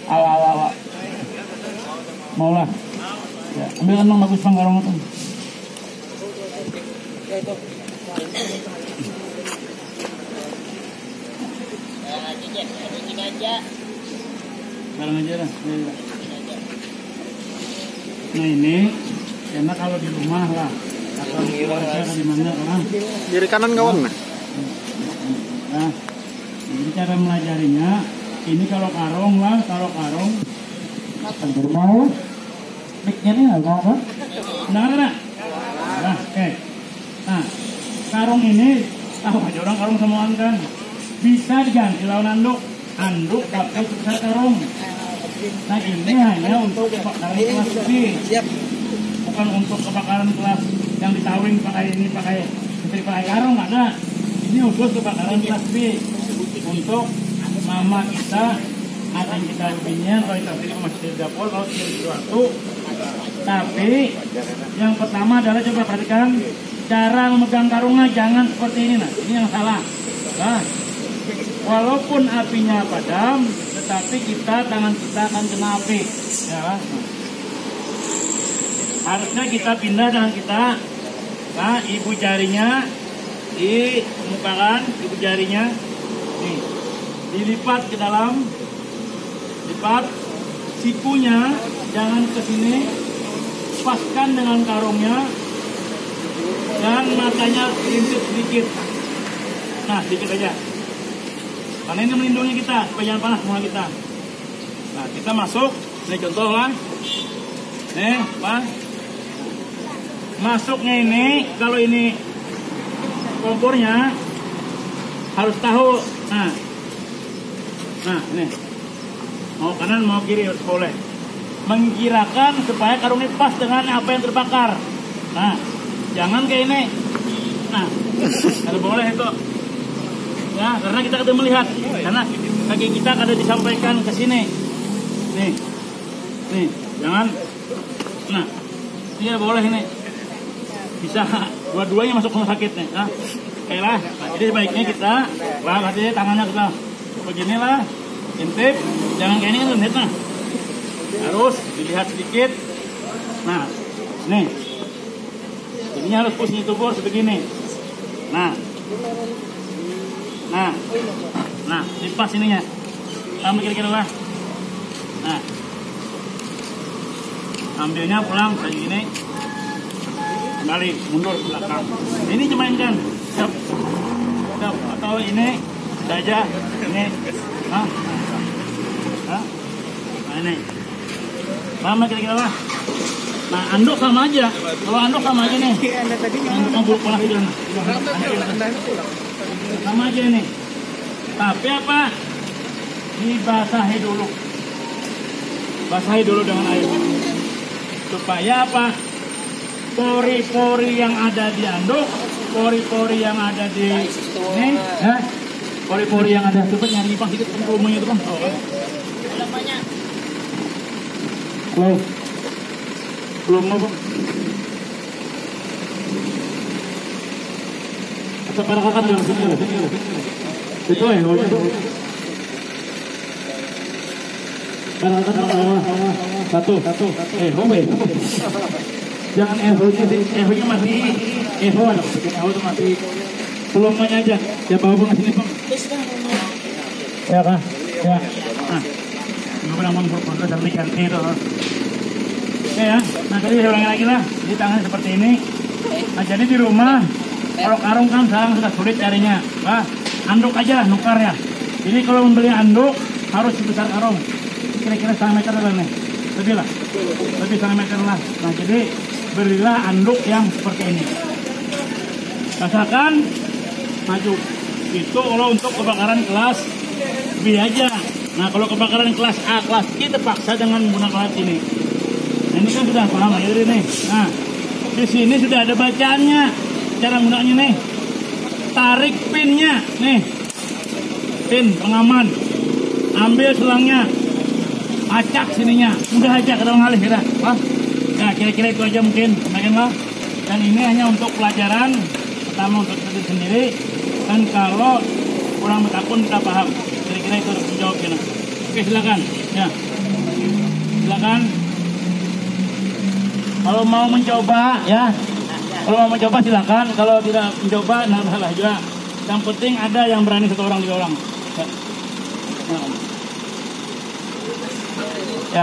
Awak. Maulah. Ya, ambil emang bagus panggarong itu. Barang aja lah. Nah ini enak kalau di rumah lah. Atau di keluarga di mana lah. Kiri kanan ngawang nah. Nah, ini cara melajarinya. Ini kalau karung lah, kalau karung. Mau? Mic-nya ini nggak mau kan? Nah, oke. Nah, karung ini tahu aja orang karung semuaan kan. Bisa diganti lawan anduk pakai sebesar karung. Nah ini hanya untuk kebakaran kelas B, bukan untuk kebakaran kelas yang ditawing pakai karung, nggak ada. Ini khusus kebakaran kelas B untuk mama kita, akan kita lebihnya kalau kita sendiri masih di dapur kalau sesuatu. Tapi yang pertama adalah coba perhatikan cara memegang karungnya, jangan seperti ini. Nah ini yang salah. Nah, walaupun apinya padam, tetapi tangan kita akan kena api. Ya. Harusnya kita pindah tangan kita. Nah, ibu jarinya dikemukakan, ibu jarinya nih, dilipat ke dalam, lipat sikunya jangan ke sini, paskan dengan karungnya dan matanya rintik sedikit. Nah, sedikit aja. Karena ini melindungi kita supaya jangan panas muka kita. Nah, kita masuk. Ini contoh lah. Nih, Pak. Masuknya ini, kalau ini kompornya harus tahu. Nah, ini. Mau kanan, mau kiri harus boleh. Mengkirakan supaya karung ini pas dengan apa yang terbakar. Nah, jangan kayak ini. Nah, harus boleh itu. Ya, karena kita akan melihat, karena kaki kita ada disampaikan ke sini. Nih, jangan. Nah, ini boleh ini. Bisa dua-duanya masuk rumah sakit nih. Nah, oke lah. Nah, jadi sebaiknya kita, hati tangannya kita beginilah, intip, jangan kayak ini kan lihat nah. Harus dilihat sedikit. Nah, nih, ini harus posisi tubuh sebegini. Nah, lipas ininya. Ambil kira-kira lah. Nah, ambilnya pulang kayak gini. Kembali mundur ke belakang. Ini dimainkan. Siap. Atau ini saja. Ini. Nah, ini. Lama kira-kira lah. Nah, anduk sama aja. Kalau anduk sama aja nih. Anduk yang buruk pola hidup. Sama aja nih. Tapi apa? Dibasahi dulu. Basahi dulu dengan air. Supaya apa? Pori-pori yang ada di anduk, pori-pori yang ada di ini, pori-pori yang ada. Coba nyari pas sedikit rumahnya itu bang. Belum mau bang. Atau para kakak yang sini. Itu ya, para kakak satu. Home. Jangan eho-nya mati. Eho itu mati. Peluangnya aja. Ya bawa bang sini bang. Ya kah? Ya. Nah, nggak pernah mau berproses dan ganti itu. Oke ya. Nah tadi saya ulangi lagi lah. Jadi tangan seperti ini. Nah jadi di rumah kalau karung kan sekarang sudah sulit carinya. Nah, anduk aja nukar ya. Jadi kalau membeli anduk harus sebesar karung. Kira-kira 1 meter lah nih. Lebih 1 meter lah. Nah jadi berilah anduk yang seperti ini. Rasakan maju. Itu kalau untuk kebakaran kelas B aja. Nah kalau kebakaran kelas A, kelas C terpaksa dengan menggunakan alat ini. Nah, ini kan sudah paham ya ini. Nah di sini sudah ada bacaannya. Cara menggunakannya nih. Tarik pinnya nih. Pin pengaman. Ambil selangnya. Acak sininya. Udah aja ke dalam halih kita. Wah. Nah kira-kira itu aja mungkin. Bagaimana? Dan ini hanya untuk pelajaran. Pertama untuk diri sendiri. Dan kalau kurang bertakun kita paham. Kira-kira itu harus menjawabnya. Oke silakan. Ya. Silakan. Kalau mau mencoba ya. Kalau mau mencoba silakan. Kalau tidak mencoba nah salah juga. Yang penting ada yang berani 1 orang 3 orang. Ya. Ya.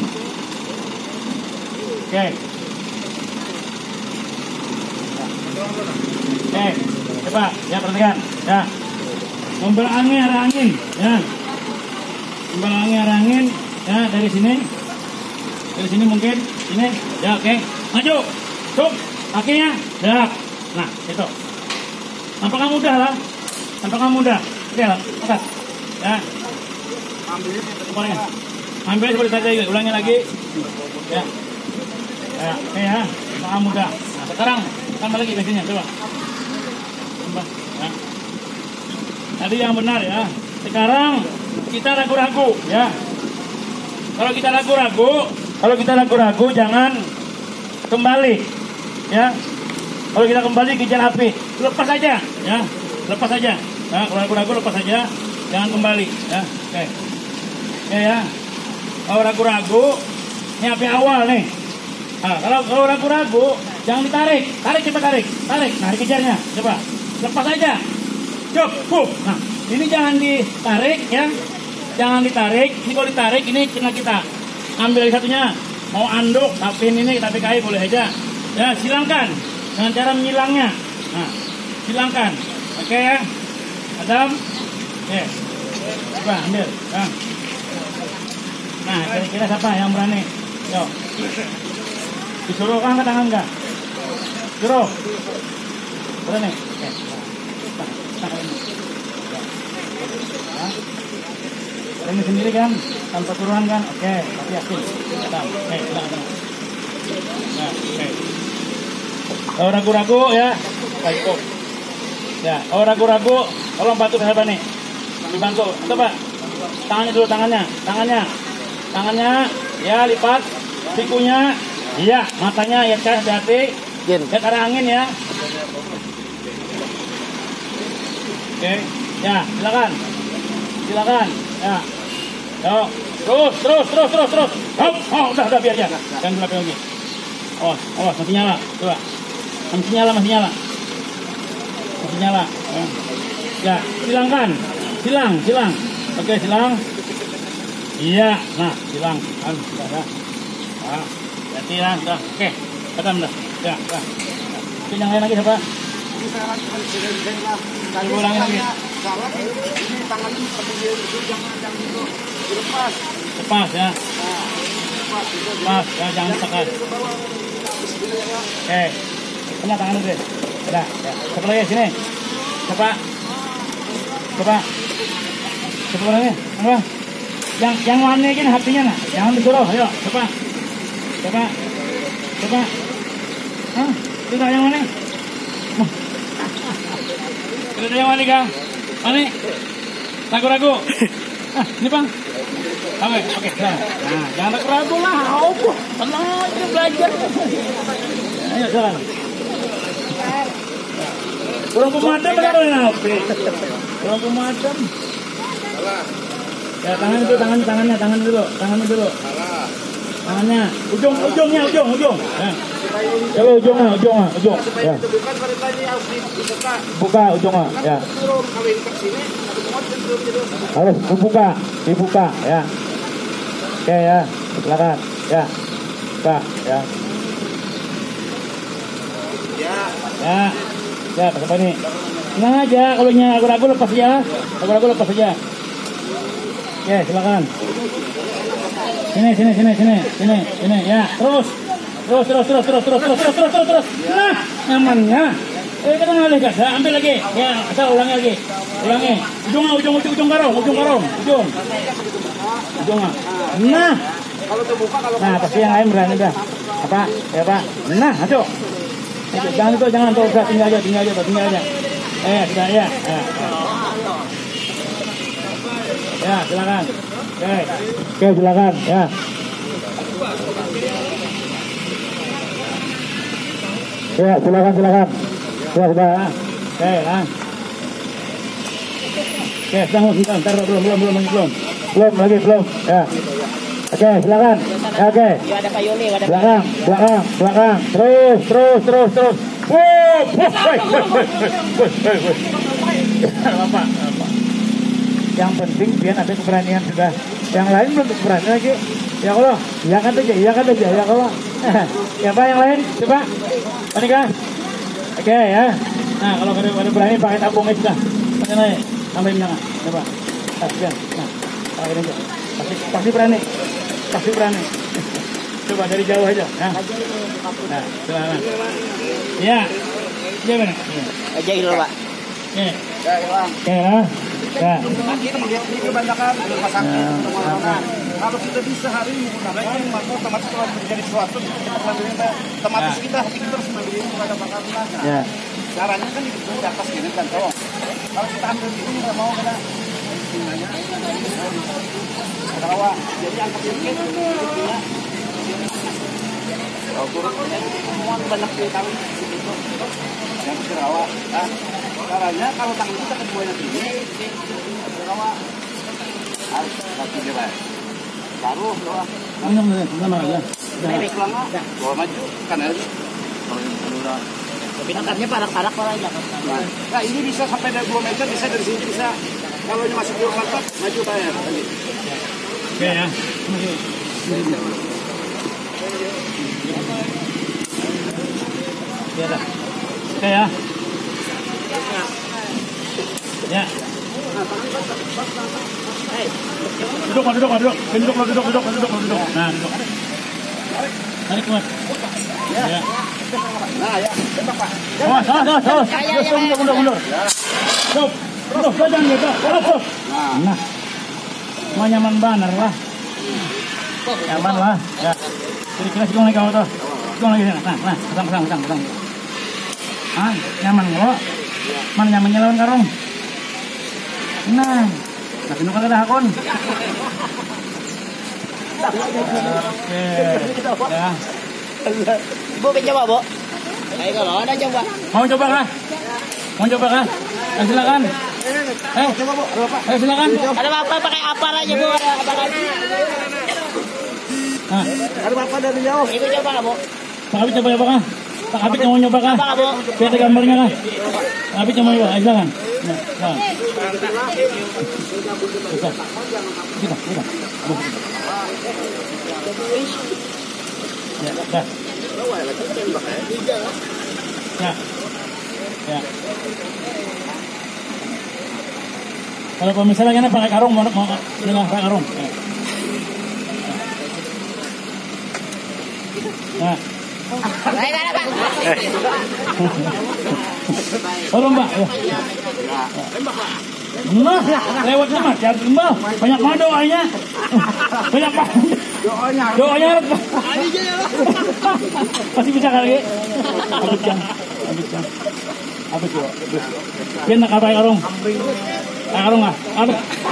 Oke. Oke. Coba ya perhatikan. Ya. Membel angin ada angin. Ya. Membel angin ada angin. Ya dari sini. Dari sini mungkin. Sini. Ya oke. Maju. Cuk. Kakinya. Ya. Nah itu. Nampaknya mudah lah. Nampaknya mudah. Oke lah. Angkat. Ya. Ambil seperti tadi. Ulangi lagi. Ya. Ya. Oke ya. Nampaknya mudah. Nah sekarang tambah lagi biasanya. Coba. Tambah. Ya. Tadi yang benar ya. Sekarang kita ragu-ragu ya. Kalau kita ragu-ragu, jangan kembali ya. Kalau kita kembali kejar api, lepas aja ya. Lepas aja. Nah, kalau ragu-ragu lepas aja, jangan kembali ya. Oke. Oke ya. Kalau ragu-ragu, ini api awal nih. Nah, kalau ragu-ragu, jangan ditarik. Tarik. Nah, dikejarnya. Coba. Lepas aja. Cukup. Nah, ini jangan ditarik ya. Jangan ditarik. Ini kalau ditarik ini kena kita. Ambil satunya. Mau anduk, tapi ini tapi kayu boleh aja. Ya, silangkan dengan cara menyilangnya. Nah, silangkan. Oke ya. Adam. Oke. Coba ambil. Nah, kira-kira siapa yang berani? Yuk. Disuruh kan ke tangan enggak? Suruh. Berani. Oke. Ini sendiri kan, tanpa turunan kan, oke, tapi yakin. Oke, silakan. Nah, oke. Kalau ragu-ragu ya, baik kok. Ya, kalau ragu-ragu, tolong bantu sahabat nih, dibantu. Coba, tangannya dulu, tangannya, ya lipat, sikunya, iya, matanya ya hati-hati, lihat arah angin ya. Oke, ya, silakan, ya. Yo, terus. Hop, udah biar aja. Jangan belakang lagi. Awas, masih nyala. Coba. Masih nyala. Ya, silangkan. Silang. Oke, silang. Iya, nah, silang. Sudah. Nah, berarti ya, sudah. Oke, padam dah. Ya, sudah. Ini yang lain lagi siapa? Ulangi lagi. Ini tangannya seperti itu, jangan itu. Lepas ya. Lepas ya, jangan tekan. Oke. Kena tangan dulu. Udah, ya. Coba lagi sini. Coba lagi. Apa? Yang warna ini hatinya nah. Jangan disuruh. Ayo, coba. Hah? Tidak yang mana? Tidak yang mana kah? Mana? Ragu-ragu. Ini bang. Oke. Nah, jangan ragu-ragu lah. Tenang aja belajar. Ayo jalan. Kurang pemadam benar apa? Kurang pemadam. Ya tangannya dulu. Tangannya, ujungnya. Ya. Coba ujungnya. Ya. Buka ujungnya. Ya. Harus dibuka ya. Oke ya, silakan. Ya. Buka ya. Ya, pakai apa nih? Tenang aja, kalau ragu-ragu lepas aja. Oke, silakan. Sini. Ya, terus. Nah, nyamannya. Kita ngalih gas, ya, ambil lagi. Ya, asal ulangi lagi. Ujung karung. Ujungnya. Nah. Nah, pasti yang lain berani dah. Apa? Ya, Pak. Nah, ayo. Jangan tuh, udah tinggal aja. Sudah ya. Ya, silakan. Oke, silakan. Ya. Ya, silakan. Sudah. Oke, lah. Oke, sebentar, belum. Ya. Oke, silakan. Oke. Iya ada Pak Yuli, ada Belakang, belakang. Terus. Apa? Yang penting biar ada keberanian sudah. Yang lain belum keberanian lagi. Ya Allah, iya kan aja, ya Allah. Siapa yang lain? Coba. Panika. Oke ya. Nah, kalau ada berani pakai tabung aja dah. Pakai naik. Sampai belakang. Coba. Nah, pakai aja. Pasti berani. Coba dari jauh aja. Nah, silakan. Iya. Iya benar. aja itu Pak. Oke. Ya. Ya. Ini kebanyakan kalau kita bisa hari ini menggunakan maka otomatis kalau terjadi sesuatu otomatis kita terus mengambil ini kepada bakarnya. Ya. Caranya kan itu di atas gini kan tolong. Kalau kita ambil ini nggak mau kena tinggalnya. Kalau jadi angkat sedikit ya. Kalau turun semua banyak tahu situ. Yang terawat. Caranya kalau tangan kita keduanya sini terawat harus satu gerak. Taruh doa. Sama aja. Naik lama. Bawa maju kan aja. Tapi nakarnya parak-parak aja. Nah ini bisa sampai dari 2 meter, bisa dari sini bisa. Kalau ini masuk di mantap, maju bayar. Oke ya. Oke ya. Ya. Duduk. Nah, duduk. Tarik kuat. Ya. Nah ya, tembak Pak. Mundur. Stop. Jangan gitu. Stop. Nah. Mau nyaman benar lah. Nyaman lah. Ya. Kira-kira sikong lagi kau tuh. Sikong lagi sana. Nah, pasang. Ah, nyaman lo. Mana nyamannya lawan karung? Nah, tapi nuka kada hakon. Oke. Ya. Bu coba, Bu. Ayo kalau ada coba. Mau coba kah? Ayo silakan. Coba Bu, ada apa? Ayo silakan. Ada apa pakai apa aja Bu, ada apa lagi? Nah, Ada apa dari jauh? Itu coba Bu. Pak Abid coba kah? Pak Abid mau nyoba kah? Coba Bu. Lihat gambarnya kah? Pak Abid mau nyoba, ayo silakan. Nah, silakan. Kita. Ya, dah. Ya. Kalau pemirsa lagi pakai karung mau pakai karung. Nah. Ayo ada Pak. Tolong Mbak. Nah, lewat sama, Mbak. Banyak mana doanya? Banyak Pak. Doanya. Masih bisa kali. Habis. Dia nak pakai karung. Karung ah.